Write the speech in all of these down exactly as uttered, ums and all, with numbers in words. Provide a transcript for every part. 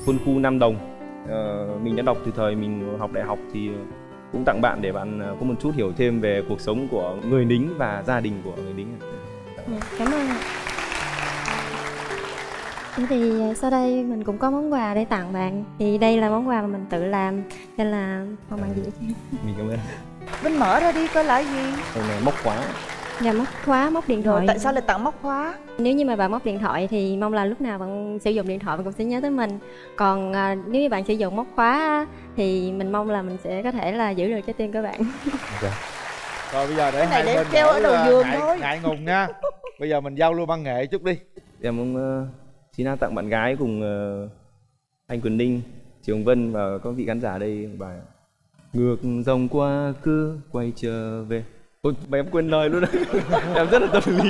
Quân khu Nam Đồng. Ờ, mình đã đọc từ thời mình học đại học thì cũng tặng bạn để bạn có một chút hiểu thêm về cuộc sống của người lính và gia đình của người lính. Cảm ơn ạ. Thì sau đây mình cũng có món quà để tặng bạn. Thì đây là món quà mà mình tự làm nên là mong bạn dễ chứ. Mình cảm ơn. Vinh mở ra đi coi là gì. Đây này, móc khóa. Dạ, móc khóa, móc điện thoại. Rồi tại sao lại tặng móc khóa? Nếu như mà bạn móc điện thoại thì mong là lúc nào bạn sử dụng điện thoại bạn cũng sẽ nhớ tới mình. Còn à, nếu như bạn sử dụng móc khóa thì mình mong là mình sẽ có thể là giữ được trái tim của bạn. Okay. Rồi bây giờ để cái này hai để bên treo ở đầu giường ngại, thôi. Ngại ngùng nha. Bây giờ mình giao lưu văn nghệ chút đi. Em cũng uh, xin tặng bạn gái cùng uh, anh Quyền Ninh, chị Hồng Vân và các vị khán giả ở đây bài Ngược dòng qua cứ quay trở về. Ôi, mà em quên lời luôn đấy. Em rất là tâm lý.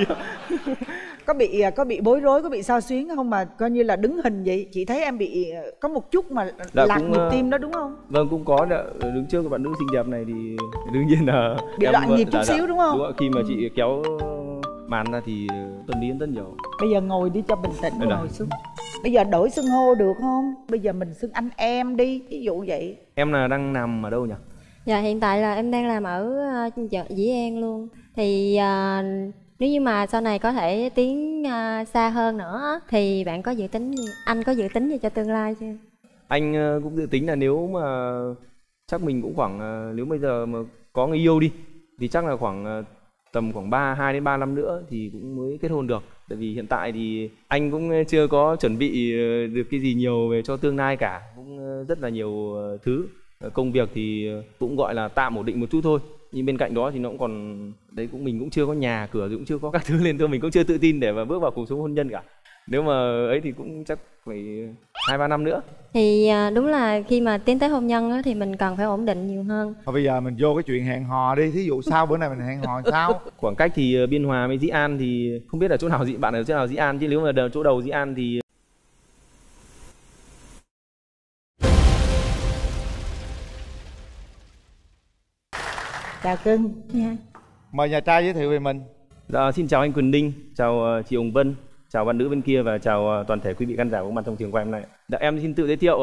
Có bị có bị bối rối, có bị sao xuyến không mà coi như là đứng hình vậy? Chị thấy em bị có một chút mà Đã lạc cũng, nhịp tim đó đúng không? Vâng, cũng có. Đã, đứng trước các bạn nữ xinh đẹp này thì đương nhiên là bị loạn nhịp chút đã, xíu đúng không? Đúng ạ, khi mà ừ. chị kéo màn ra thì tâm lý rất nhiều. Bây giờ ngồi đi cho bình tĩnh, ngồi xuống. Bây giờ đổi xưng hô được không? Bây giờ mình xưng anh em đi, ví dụ vậy. Em là đang nằm ở đâu nhỉ? Dạ, hiện tại là em đang làm ở chợ Dĩ An luôn. Thì uh, nếu như mà sau này có thể tiến uh, xa hơn nữa thì bạn có dự tính gì? Anh có dự tính gì cho tương lai chưa? Anh uh, cũng dự tính là nếu mà chắc mình cũng khoảng uh, nếu bây giờ mà có người yêu đi thì chắc là khoảng uh, tầm khoảng ba hai đến ba năm nữa thì cũng mới kết hôn được. Tại vì hiện tại thì anh cũng chưa có chuẩn bị được cái gì nhiều về cho tương lai cả, cũng rất là nhiều thứ. Công việc thì cũng gọi là tạm ổn định một chút thôi, nhưng bên cạnh đó thì nó cũng còn đấy, cũng mình cũng chưa có nhà cửa, cũng chưa có các thứ lên thôi, mình cũng chưa tự tin để mà bước vào cuộc sống hôn nhân cả. Nếu mà ấy thì cũng chắc phải hai ba năm nữa. Thì đúng là khi mà tiến tới hôn nhân thì mình cần phải ổn định nhiều hơn. Thôi bây giờ mình vô cái chuyện hẹn hò đi. Thí dụ sau bữa nay mình hẹn hò sao? Khoảng cách thì Biên Hòa với Dĩ An thì không biết là chỗ nào, dị bạn ở chỗ nào Dĩ An, chứ nếu mà chỗ đầu Dĩ An thì chào cưng. Dạ. Mời nhà trai giới thiệu về mình. Dạ, xin chào anh Quyền Ninh, chào chị Hồng Vân, chào bạn nữ bên kia và chào toàn thể quý vị khán giả có mặt trong trường quay hôm nay. Dạ, em xin tự giới thiệu,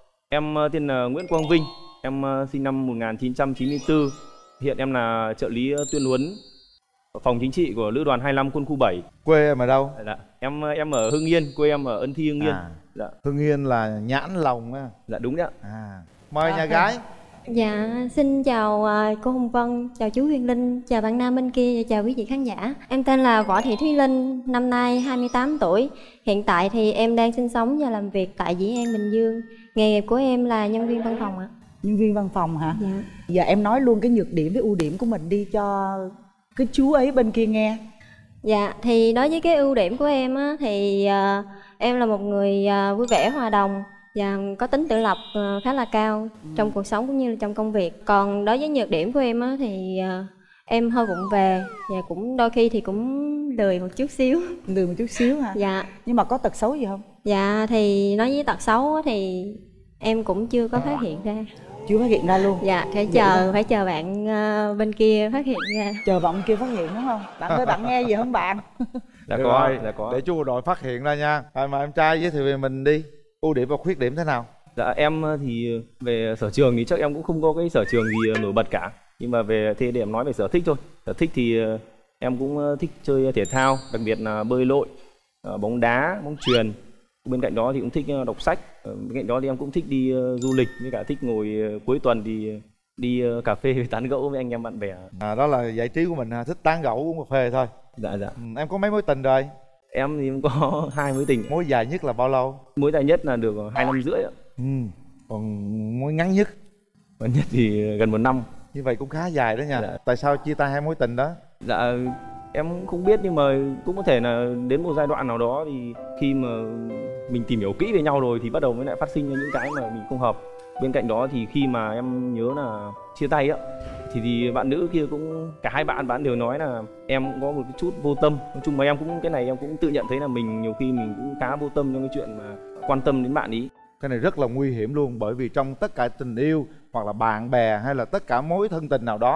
em tên là Nguyễn Quang Vinh, em sinh năm một nghìn chín trăm chín mươi tư, hiện em là trợ lý tuyên huấn phòng chính trị của lữ đoàn hai mươi lăm quân khu bảy. Quê em ở đâu? Dạ, em em ở Hưng Yên, quê em ở Ân Thi, Hưng Yên. À, dạ. Hưng Yên là Nhãn Lồng á. Dạ đúng đấy ạ. À, mời à, nhà gái. Dạ, xin chào uh, cô Hồng Vân, chào chú Huyền Linh, chào bạn nam bên kia và chào quý vị khán giả. Em tên là Võ Thị Thúy Linh, năm nay hai mươi tám tuổi. Hiện tại thì em đang sinh sống và làm việc tại Dĩ An, Bình Dương. Nghề nghiệp của em là nhân viên văn phòng ạ. Nhân viên văn phòng hả? Dạ. Giờ em nói luôn cái nhược điểm với ưu điểm của mình đi cho cái chú ấy bên kia nghe. Dạ, thì đối với cái ưu điểm của em á, thì uh, em là một người uh, vui vẻ, hòa đồng và có tính tự lập uh, khá là cao ừ. trong cuộc sống cũng như là trong công việc. Còn đối với nhược điểm của em á, thì uh, em hơi vụng về và cũng đôi khi thì cũng lười một chút xíu. Lười một chút xíu hả? Dạ. Nhưng mà có tật xấu gì không? Dạ, thì nói với tật xấu á, thì em cũng chưa có phát hiện ra. Chưa phát hiện ra luôn? Dạ, phải chờ phải chờ bạn uh, bên kia phát hiện ra. Chờ bạn bên kia phát hiện đúng không? Bạn ơi, bạn nghe gì không bạn? Đã Được có, rồi, đã có. Để chú bộ đội phát hiện ra nha. Rồi mà em trai giới thiệu về mình đi. Ưu điểm và khuyết điểm thế nào? Dạ, em thì về sở trường thì chắc em cũng không có cái sở trường gì nổi bật cả. Nhưng mà về thế để em nói về sở thích thôi. Sở thích thì em cũng thích chơi thể thao, đặc biệt là bơi lội, bóng đá, bóng chuyền. Bên cạnh đó thì cũng thích đọc sách. Bên cạnh đó thì em cũng thích đi du lịch, với cả thích ngồi cuối tuần thì đi cà phê tán gẫu với anh em bạn bè. À, đó là giải trí của mình, thích tán gẫu uống cà phê thôi. Dạ dạ. Ừ, em có mấy mối tình rồi? Em thì cũng có hai mối tình. Mối dài nhất là bao lâu? Mối dài nhất là được hai năm rưỡi ạ. Ừ. Còn mối ngắn nhất? Ngắn nhất thì gần một năm. Như vậy cũng khá dài đó nha. Dạ. Tại sao chia tay hai mối tình đó? Dạ em không biết, nhưng mà cũng có thể là đến một giai đoạn nào đó thì khi mà mình tìm hiểu kỹ về nhau rồi thì bắt đầu mới lại phát sinh ra những cái mà mình không hợp. Bên cạnh đó thì khi mà em nhớ là chia tay á thì, thì bạn nữ kia cũng, cả hai bạn bạn đều nói là em cũng có một cái chút vô tâm. Nói chung mà em cũng, cái này em cũng tự nhận thấy là mình nhiều khi mình cũng khá vô tâm trong cái chuyện mà quan tâm đến bạn ý. Cái này rất là nguy hiểm luôn, bởi vì trong tất cả tình yêu hoặc là bạn bè hay là tất cả mối thân tình nào đó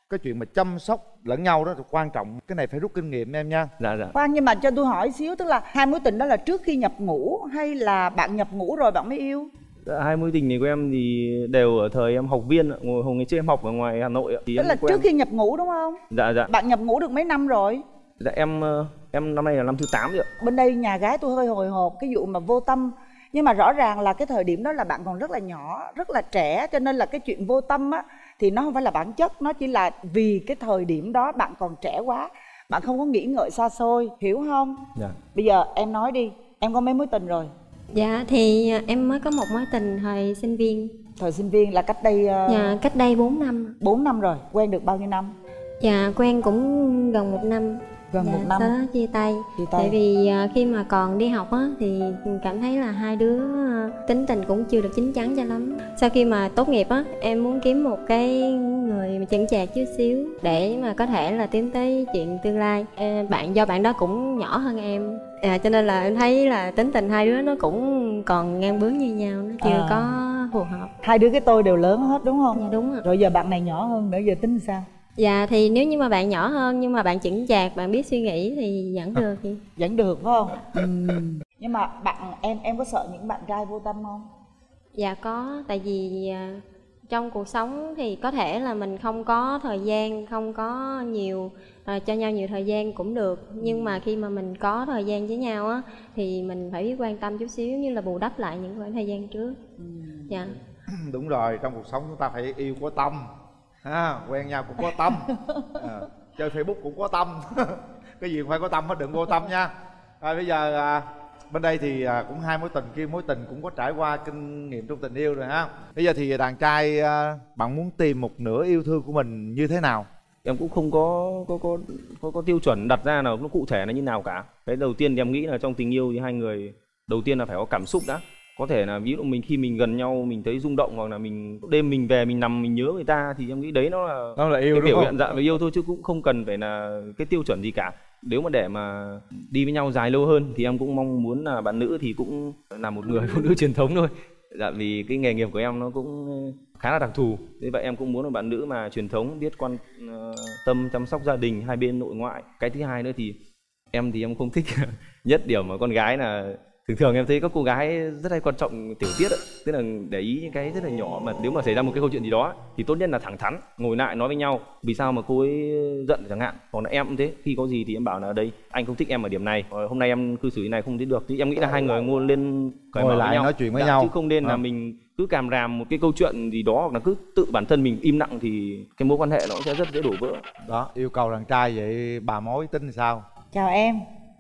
cái chuyện mà chăm sóc lẫn nhau đó là quan trọng, cái này phải rút kinh nghiệm em nha. Dạ dạ. Khoan, nhưng mà cho tôi hỏi xíu, tức là hai mối tình đó là trước khi nhập ngũ hay là bạn nhập ngũ rồi bạn mới yêu? Dạ, hai mối tình này của em thì đều ở thời em học viên ạ. Ngồi hồi ngày trước em học ở ngoài Hà Nội ạ. Thì Tức em là quen... trước khi nhập ngũ đúng không? Dạ dạ. Bạn nhập ngũ được mấy năm rồi? Dạ em em năm nay là năm thứ tám rồi ạ. Bên đây nhà gái tôi hơi hồi hộp cái vụ mà vô tâm. Nhưng mà rõ ràng là cái thời điểm đó là bạn còn rất là nhỏ, rất là trẻ, cho nên là cái chuyện vô tâm á thì nó không phải là bản chất, nó chỉ là vì cái thời điểm đó bạn còn trẻ quá, bạn không có nghĩ ngợi xa xôi, hiểu không? Dạ. Bây giờ em nói đi, em có mấy mối tình rồi? Dạ thì em mới có một mối tình thời sinh viên. Thời sinh viên là cách đây uh... Dạ cách đây bốn năm. bốn năm rồi, quen được bao nhiêu năm? Dạ quen cũng gần một năm. Gần dạ, một năm. Sau đó chia tay. Chia tay. Tại vì uh, khi mà còn đi học á thì cảm thấy là hai đứa uh, tính tình cũng chưa được chín chắn cho lắm. Sau khi mà tốt nghiệp á, em muốn kiếm một cái người mà chững chạc chút xíu để mà có thể là tiến tới chuyện tương lai. À, bạn do bạn đó cũng nhỏ hơn em, à, cho nên là em thấy là tính tình hai đứa nó cũng còn ngang bướng như nhau, nó chưa À. có phù hợp. Hai đứa cái tôi đều lớn hết đúng không? Dạ đúng rồi. Rồi giờ bạn này nhỏ hơn nữa, giờ tính sao? Dạ thì nếu như mà bạn nhỏ hơn nhưng mà bạn chững chạc, bạn biết suy nghĩ thì vẫn được chị. Vẫn được phải không? Ừ. Nhưng mà bạn em em có sợ những bạn trai vô tâm không? Dạ có, tại vì à, trong cuộc sống thì có thể là mình không có thời gian, không có nhiều à, cho nhau nhiều thời gian cũng được. Nhưng mà khi mà mình có thời gian với nhau á thì mình phải biết quan tâm chút xíu, như là bù đắp lại những khoảng thời gian trước. Ừ. Dạ. Đúng rồi, trong cuộc sống chúng ta phải yêu có tâm ha, quen nhau cũng có tâm, à, chơi Facebook cũng có tâm. Cái gì cũng phải có tâm hết, đừng vô tâm nha. Rồi bây giờ à, bên đây thì à, cũng hai mối tình, kia mối tình cũng có trải qua kinh nghiệm trong tình yêu rồi ha. Bây giờ thì đàn trai à, bạn muốn tìm một nửa yêu thương của mình như thế nào? Em cũng không có có có có, có tiêu chuẩn đặt ra nào nó cụ thể là như nào cả. Cái đầu tiên thì em nghĩ là trong tình yêu thì hai người đầu tiên là phải có cảm xúc đã. Có thể là ví dụ mình khi mình gần nhau mình thấy rung động, hoặc là mình đêm mình về mình nằm mình nhớ người ta, thì em nghĩ đấy nó là Nó là yêu cái đúng biểu không? hiện dạ về yêu thôi, chứ cũng không cần phải là cái tiêu chuẩn gì cả. Nếu mà để mà đi với nhau dài lâu hơn thì em cũng mong muốn là bạn nữ thì cũng là một người phụ nữ truyền thống thôi. Dạ vì cái nghề nghiệp của em nó cũng khá là đặc thù. Thế vậy em cũng muốn là bạn nữ mà truyền thống, biết quan uh, tâm chăm sóc gia đình hai bên nội ngoại. Cái thứ hai nữa thì em thì em không thích nhất điểm mà con gái là thường thường em thấy các cô gái rất hay quan trọng tiểu tiết ấy. Tức là để ý những cái rất là nhỏ, mà nếu mà xảy ra một cái câu chuyện gì đó thì tốt nhất là thẳng thắn ngồi lại nói với nhau vì sao mà cô ấy giận chẳng hạn. Còn là em cũng thế, khi có gì thì em bảo là đây anh không thích em ở điểm này, hôm nay em cư xử như này không thấy được, thì em nghĩ là hai người ngồi lên cởi Ngồi mở lại với nhau, nói chuyện với dạ, nhau, chứ không nên là à. mình cứ càm ràm một cái câu chuyện gì đó, hoặc là cứ tự bản thân mình im lặng thì cái mối quan hệ nó sẽ rất dễ đổ vỡ. Đó, yêu cầu đàn trai vậy bà mối tính sao? Chào em.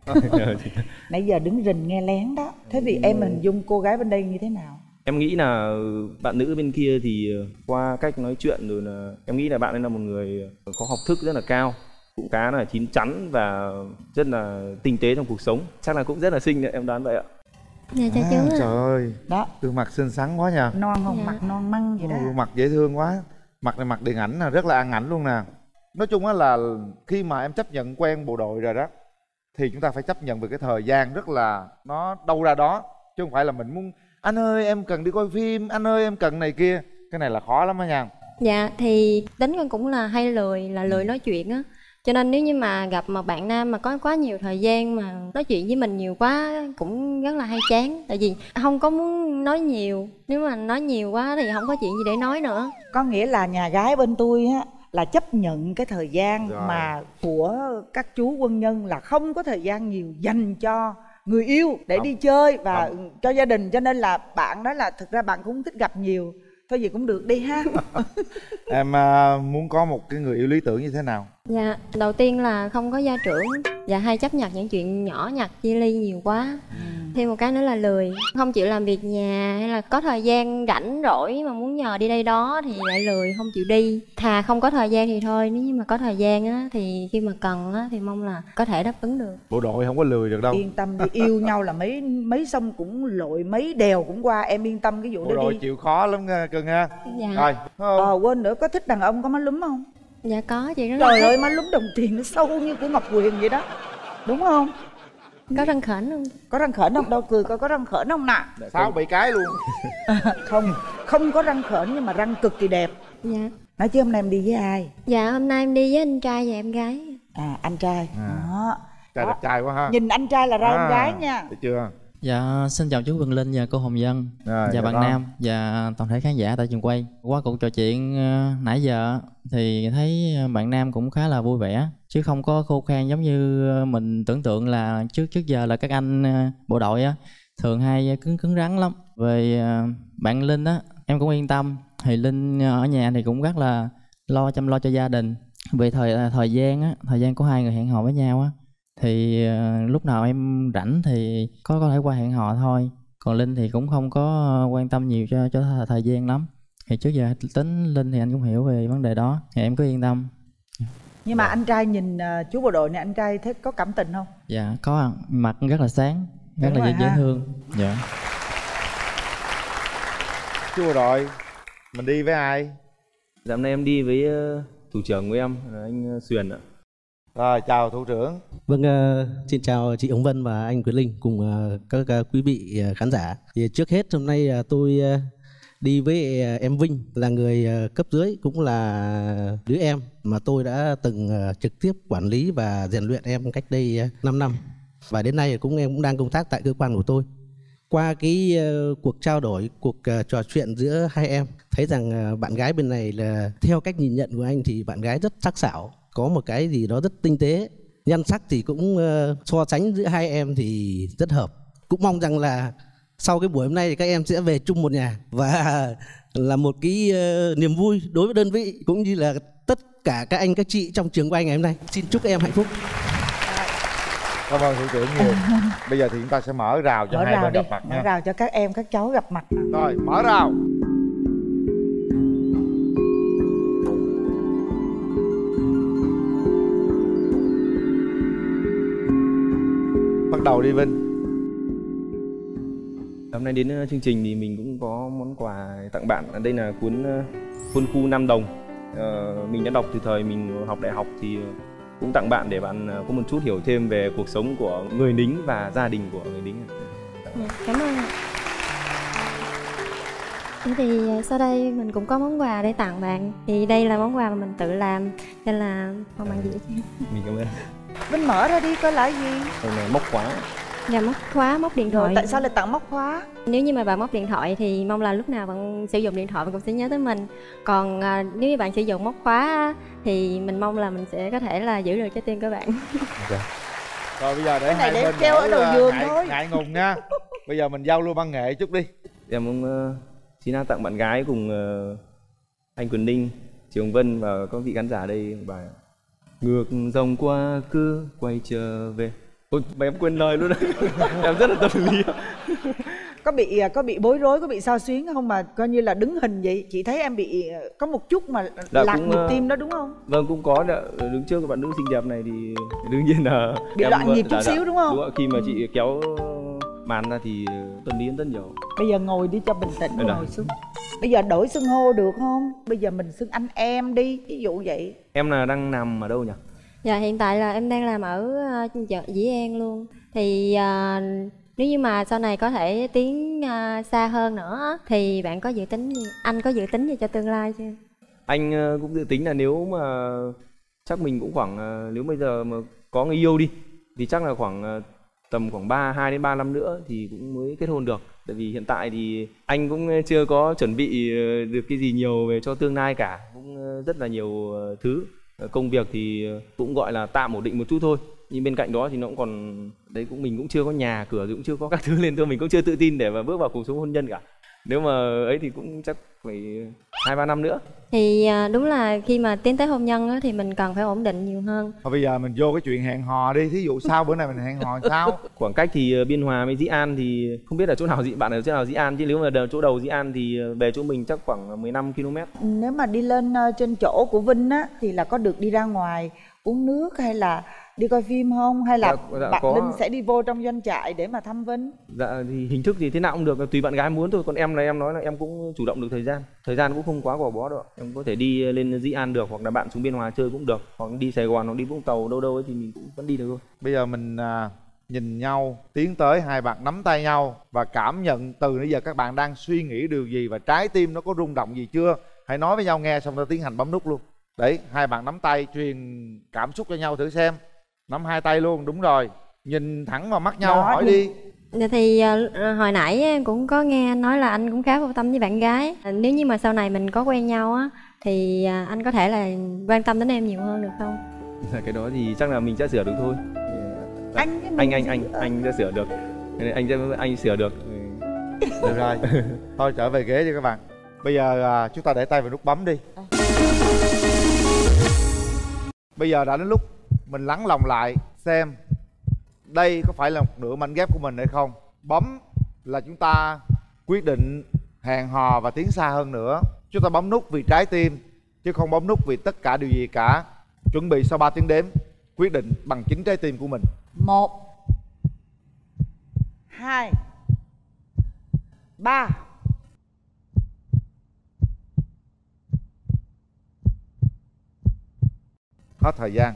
Nãy giờ đứng rình nghe lén đó. Thế vì em hình dung cô gái bên đây như thế nào? Em nghĩ là bạn nữ bên kia thì qua cách nói chuyện rồi là em nghĩ là bạn ấy là một người có học thức rất là cao, cũng khá là chín chắn và rất là tinh tế trong cuộc sống. Chắc là cũng rất là xinh đấy, em đoán vậy ạ. Dạ chào À, chú ạ. trời ơi, Đó, gương mặt xinh xắn quá nha. non không? Dạ. Mặt non măng vậy đó. Gương mặt dễ thương quá. Mặt này mặt điện ảnh là rất là ăn ảnh luôn nè. Nói chung á là khi mà em chấp nhận quen bộ đội rồi đó thì chúng ta phải chấp nhận về cái thời gian rất là nó đâu ra đó, chứ không phải là mình muốn anh ơi em cần đi coi phim, anh ơi em cần này kia. Cái này là khó lắm á nha. Dạ thì tính con cũng là hay lười, là lười nói chuyện á. Cho nên nếu như mà gặp một bạn nam mà có quá nhiều thời gian mà nói chuyện với mình nhiều quá cũng rất là hay chán. Tại vì không có muốn nói nhiều, nếu mà nói nhiều quá thì không có chuyện gì để nói nữa. Có nghĩa là nhà gái bên tôi á là chấp nhận cái thời gian Rồi. mà của các chú quân nhân là không có thời gian nhiều dành cho người yêu để Không. đi chơi và Không. cho gia đình, cho nên là bạn nói là thực ra bạn cũng không thích gặp nhiều. Thôi gì cũng được đi ha. Em à, muốn có một cái người yêu lý tưởng như thế nào? Dạ, đầu tiên là không có gia trưởng và hay chấp nhận những chuyện nhỏ nhặt chia ly nhiều quá. Thêm một cái nữa là lười, không chịu làm việc nhà, hay là có thời gian rảnh rỗi mà muốn nhờ đi đây đó thì lại lười, không chịu đi. Thà không có thời gian thì thôi, nếu như mà có thời gian á thì khi mà cần á thì mong là có thể đáp ứng được. Bộ đội không có lười được đâu. Yên tâm đi, yêu nhau là mấy mấy sông cũng lội, mấy đèo cũng qua, em yên tâm cái vụ Bộ đó đội đi. chịu khó lắm nha cưng ha. Dạ. Rồi, không? Ờ quên nữa, có thích đàn ông có má lúm không? Dạ có chị, rất Trời là ơi, má lúm đồng tiền nó sâu như của Ngọc Huyền vậy đó. Đúng không? có răng khểnh không? Có răng khểnh không? Đâu cười coi có răng khểnh không nè. Sáu bảy cái luôn. Không, không có răng khểnh nhưng mà răng cực kỳ đẹp. Dạ. Nói chứ hôm nay em đi với ai? Dạ hôm nay em đi với anh trai và em gái. À anh trai. À. Đó. Trai đẹp trai quá ha. Nhìn anh trai là ra À, em gái nha. thấy chưa? Dạ xin chào chú Quỳnh Linh và cô Hồng Vân À, và dạ bạn con. Nam và toàn thể khán giả tại trường quay. Qua cuộc trò chuyện uh, nãy giờ thì thấy bạn Nam cũng khá là vui vẻ chứ không có khô khan giống như mình tưởng tượng là trước trước giờ là các anh uh, bộ đội á thường hay cứng cứng rắn lắm. Về uh, bạn Linh á em cũng yên tâm, thì Linh ở nhà thì cũng rất là lo chăm lo cho gia đình. Về thời thời gian á, thời gian của hai người hẹn hò với nhau á thì uh, lúc nào em rảnh thì có có thể qua hẹn hò thôi. Còn Linh thì cũng không có quan tâm nhiều cho cho thời gian lắm. Thì trước giờ tính Linh thì anh cũng hiểu về vấn đề đó, thì em cứ yên tâm. Nhưng mà anh trai nhìn uh, chú bộ đội này, anh trai thấy có cảm tình không? Dạ có, mặt rất là sáng, rất Đúng là rồi dễ ha. thương. Dạ. Chú bộ đội, mình đi với ai? Dạ hôm nay em đi với uh, thủ trưởng của em là anh uh, Xuyền ạ. Rồi chào thủ trưởng. Vâng, uh, xin chào chị Hồng Vân và anh Quyền Linh cùng uh, các uh, quý vị uh, khán giả. Thì trước hết hôm nay uh, tôi uh, đi với uh, em Vinh, là người uh, cấp dưới, cũng là đứa em mà tôi đã từng uh, trực tiếp quản lý và rèn luyện em cách đây uh, năm năm. Và đến nay cũng em cũng đang công tác tại cơ quan của tôi. Qua cái uh, cuộc trao đổi, cuộc uh, trò chuyện giữa hai em, thấy rằng uh, bạn gái bên này là theo cách nhìn nhận của anh thì bạn gái rất sắc sảo, có một cái gì đó rất tinh tế. Nhan sắc thì cũng uh, so sánh giữa hai em thì rất hợp. Cũng mong rằng là sau cái buổi hôm nay thì các em sẽ về chung một nhà, và là một cái uh, niềm vui đối với đơn vị cũng như là tất cả các anh các chị trong trường quay ngày hôm nay. Xin chúc các em hạnh phúc. Cảm ơn thủ trưởng nhiều. Bây giờ thì chúng ta sẽ mở rào cho Mở hai rào bên đi, gặp mặt mở nha. rào cho các em, các cháu gặp mặt nào. Rồi mở rào. Bắt đầu đi Vinh. Hôm nay đến uh, chương trình thì mình cũng có món quà tặng bạn. Đây là cuốn uh, Quân khu Nam Đồng. Uh, mình đã đọc từ thời mình học đại học thì uh, cũng tặng bạn để bạn uh, có một chút hiểu thêm về cuộc sống của người lính và gia đình của người lính. Dạ, cảm ơn ạ. Thế thì sau đây mình cũng có món quà để tặng bạn. Thì đây là món quà mà mình tự làm, nên là mong bạn dễ chịu. Mình cảm ơn. Vinh mở ra đi coi là gì. Đây là móc khóa. Dạ móc khóa, móc điện Rồi thoại. tại sao lại tặng móc khóa? Nếu như mà bạn móc điện thoại thì mong là lúc nào bạn sử dụng điện thoại bạn cũng sẽ nhớ tới mình. Còn à, nếu như bạn sử dụng móc khóa á, thì mình mong là mình sẽ có thể là giữ được trái tim của bạn. Rồi bây giờ để Cái này hai để bên treo ở đỡ, đầu uh, giường ngại, thôi. ngại ngùng nha. Bây giờ mình giao lưu văn nghệ chút đi. Em cũng uh, xin tặng bạn gái cùng uh, anh Quyền Linh, chị Hồng Vân và các vị khán giả đây bài Ngược dòng qua cứ quay trở về. Ôi, mà em quên lời luôn đấy. Em rất là tâm lý. Có bị có bị bối rối, có bị sao xuyến không mà coi như là đứng hình vậy? Chị thấy em bị có một chút mà Dạ, lạc cũng, nhịp uh, tim đó đúng không? Vâng, cũng có đã. Đứng trước các bạn nữ xinh đẹp này thì đương nhiên là Bị em, loạn nhịp chút dạ, dạ. xíu đúng không? Đúng ạ, khi mà chị kéo màn ra thì tâm lý rất nhiều. Bây giờ ngồi đi cho bình tĩnh, Đây ngồi này. xuống. Bây giờ đổi xưng hô được không? Bây giờ mình xưng anh em đi, ví dụ vậy. Em là đang nằm ở đâu nhỉ? Dạ hiện tại là em đang làm ở uh, chợ Dĩ An luôn. Thì uh, nếu như mà sau này có thể tiến uh, xa hơn nữa thì bạn có dự tính gì? Anh có dự tính gì cho tương lai chưa? Anh uh, cũng dự tính là nếu mà chắc mình cũng khoảng uh, nếu bây giờ mà có người yêu đi thì chắc là khoảng uh, tầm khoảng ba hai đến ba năm nữa thì cũng mới kết hôn được. Tại vì hiện tại thì anh cũng chưa có chuẩn bị uh, được cái gì nhiều về cho tương lai cả, cũng uh, rất là nhiều uh, thứ. Công việc thì cũng gọi là tạm ổn định một chút thôi, nhưng bên cạnh đó thì nó cũng còn đấy, cũng mình cũng chưa có nhà cửa, cũng chưa có các thứ lên thôi, mình cũng chưa tự tin để mà bước vào cuộc sống hôn nhân cả. Nếu mà ấy thì cũng chắc phải hai ba năm nữa. Thì uh, đúng là khi mà tiến tới hôn nhân á, thì mình cần phải ổn định nhiều hơn. Thôi bây giờ mình vô cái chuyện hẹn hò đi. Thí dụ sau bữa nay mình hẹn hò sao? Khoảng cách thì Biên Hòa với Dĩ An thì không biết là chỗ nào Dĩ bạn ở chỗ nào Dĩ An, chứ nếu mà chỗ đầu Dĩ An thì về chỗ mình chắc khoảng mười lăm ki lô mét. Nếu mà đi lên uh, trên chỗ của Vinh á thì là có được đi ra ngoài uống nước hay là đi coi phim không? Hay là Dạ, dạ, bạn có. Linh sẽ đi vô trong doanh trại để mà thăm Vinh? Dạ thì hình thức thì thế nào cũng được, tùy bạn gái muốn thôi. Còn em là em nói là em cũng chủ động được thời gian. Thời gian cũng không quá gò bó đâu. Em có thể đi lên Dĩ An được, hoặc là bạn xuống Biên Hòa chơi cũng được, hoặc đi Sài Gòn hoặc đi Vũng Tàu đâu đâu ấy thì mình cũng vẫn đi được thôi. Bây giờ mình à, nhìn nhau, tiến tới hai bạn nắm tay nhau và cảm nhận từ nãy giờ các bạn đang suy nghĩ điều gì và trái tim nó có rung động gì chưa? hãy nói với nhau nghe xong rồi tiến hành bấm nút luôn. Đấy, hai bạn nắm tay truyền cảm xúc cho nhau thử xem. Nắm hai tay luôn, đúng rồi. Nhìn thẳng vào mắt nhau. Đó, hỏi đi. Dạ thì uh, hồi nãy em cũng có nghe anh nói là anh cũng khá vô tâm với bạn gái. uh, Nếu như mà sau này mình có quen nhau á thì uh, anh có thể là quan tâm đến em nhiều hơn được không? Cái đó thì chắc là mình sẽ sửa được thôi. Anh anh anh anh anh sẽ sửa được. Anh sẽ anh sửa được. Được rồi. Thôi trở về ghế đi các bạn. Bây giờ uh, chúng ta để tay vào nút bấm đi. Bây giờ đã đến lúc mình lắng lòng lại xem đây có phải là một nửa mảnh ghép của mình hay không. Bấm là chúng ta quyết định hẹn hò và tiến xa hơn nữa. Chúng ta bấm nút vì trái tim chứ không bấm nút vì tất cả điều gì cả. Chuẩn bị sau ba tiếng đếm, quyết định bằng chính trái tim của mình. Một, hai, ba. Hết thời gian.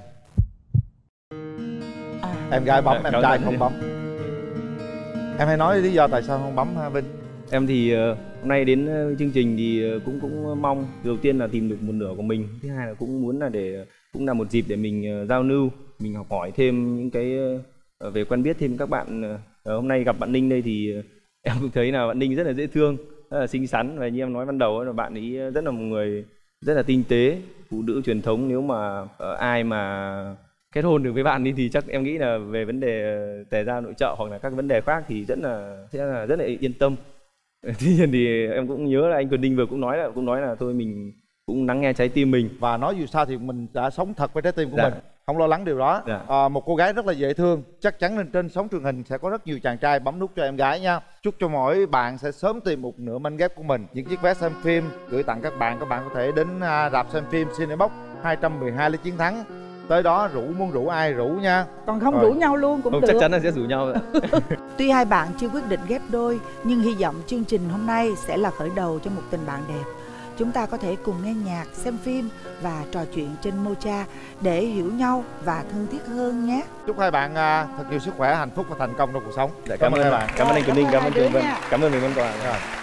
À, em gái bấm, em trai không bấm. Em hãy nói lý do tại sao không bấm ha Vinh. Em thì uh, hôm nay đến uh, chương trình thì uh, cũng cũng mong đầu tiên là tìm được một nửa của mình, thứ hai là cũng muốn là để cũng là một dịp để mình uh, giao lưu, mình học hỏi thêm những cái uh, về quen biết thêm các bạn. Uh, hôm nay gặp bạn Ninh đây thì uh, em cũng thấy là bạn Ninh rất là dễ thương, rất là xinh xắn, và như em nói ban đầu ấy, là bạn ấy rất là một người rất là tinh tế, phụ nữ truyền thống. Nếu mà uh, ai mà kết hôn được với bạn đi thì chắc em nghĩ là về vấn đề tề gia nội trợ hoặc là các vấn đề khác thì rất là sẽ là rất là yên tâm. Tuy nhiên thì em cũng nhớ là anh Quyền Đinh vừa cũng nói là cũng nói là thôi mình cũng lắng nghe trái tim mình, và nói dù sao thì mình đã sống thật với trái tim của dạ. mình, không lo lắng điều đó. Dạ. À, một cô gái rất là dễ thương, chắc chắn lên trên sóng truyền hình sẽ có rất nhiều chàng trai bấm nút cho em gái nha. Chúc cho mỗi bạn sẽ sớm tìm một nửa mảnh ghép của mình. Những chiếc vé xem phim gửi tặng các bạn, các bạn có thể đến rạp xem phim Cinebox hai trăm mười hai Lý Chiến Thắng. Tới đó rủ, muốn rủ ai rủ nha. Còn không Rồi. rủ nhau luôn cũng không, được. chắc chắn là sẽ rủ nhau. Tuy hai bạn chưa quyết định ghép đôi, nhưng hy vọng chương trình hôm nay sẽ là khởi đầu cho một tình bạn đẹp. Chúng ta có thể cùng nghe nhạc, xem phim và trò chuyện trên Mocha để hiểu nhau và thân thiết hơn nhé. Chúc hai bạn thật nhiều sức khỏe, hạnh phúc và thành công trong cuộc sống. Dạ, cảm, cảm ơn bạn, cảm ơn anh Quyền Đinh, cảm ơn Trường Vân, cảm ơn mình Vân Toàn. Rồi.